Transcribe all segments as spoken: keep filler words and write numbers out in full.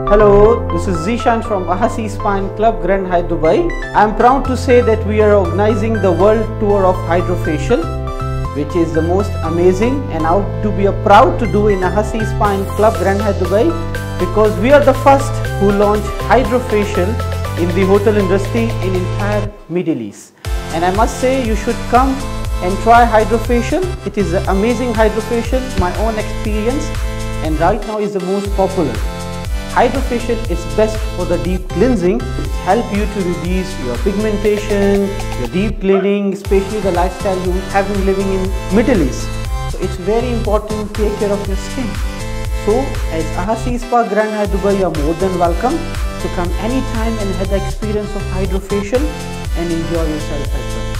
Hello, this is Zishan from Ahasees Spine Club, Grand Hyatt, Dubai. I am proud to say that we are organizing the world tour of Hydrafacial, which is the most amazing and out to be a proud to do in Ahasees Spine Club, Grand Hyatt, Dubai, because we are the first who launched Hydrafacial in the hotel industry in entire Middle East. And I must say you should come and try Hydrafacial. It is an amazing Hydrafacial, my own experience, and right now is the most popular. Hydrafacial is best for the deep cleansing. It helps you to reduce your pigmentation, your deep cleaning, especially the lifestyle you have been living in Middle East. So it's very important to take care of your skin. So as Ahasees Spa Grand Hyatt Dubai, you are more than welcome to come anytime and have the experience of Hydrafacial and enjoy yourself as well.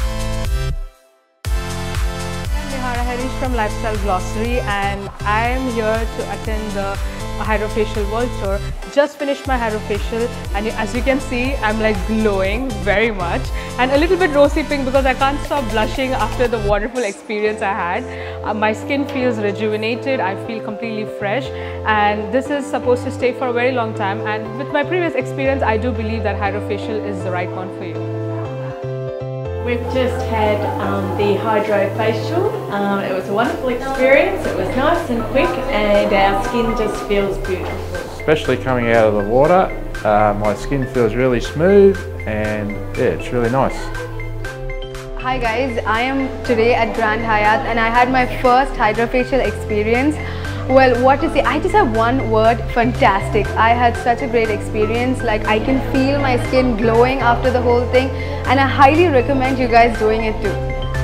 I'm Harish from Lifestyle Glossary, and I am here to attend the Hydrafacial World Tour. Just finished my Hydrafacial, and as you can see, I'm like glowing very much and a little bit rosy pink because I can't stop blushing after the wonderful experience I had. Uh, my skin feels rejuvenated, I feel completely fresh, and this is supposed to stay for a very long time, and with my previous experience, I do believe that Hydrafacial is the right one for you. We've just had um, the Hydrafacial. Um, it was a wonderful experience. It was nice and quick, and our skin just feels beautiful. Especially coming out of the water, uh, my skin feels really smooth, and yeah, it's really nice. Hi guys, I am today at Grand Hyatt and I had my first Hydrafacial experience. Well, what to say, I just have one word: fantastic. I had such a great experience. Like, I can feel my skin glowing after the whole thing, and I highly recommend you guys doing it too.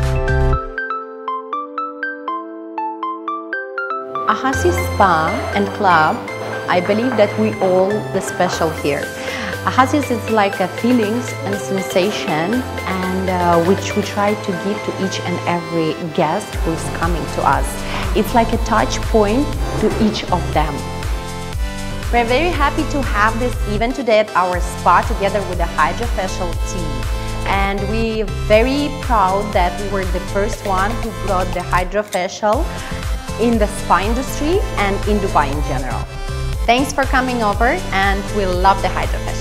Ahasees Spa and Club, I believe that we all the special here. Ahasees is like a feelings and sensation, and uh, which we try to give to each and every guest who is coming to us. It's like a touch point to each of them. We're very happy to have this event today at our spa together with the Hydrafacial team. And we're very proud that we were the first one who brought the Hydrafacial in the spa industry and in Dubai in general. Thanks for coming over, and we love the Hydrafacial.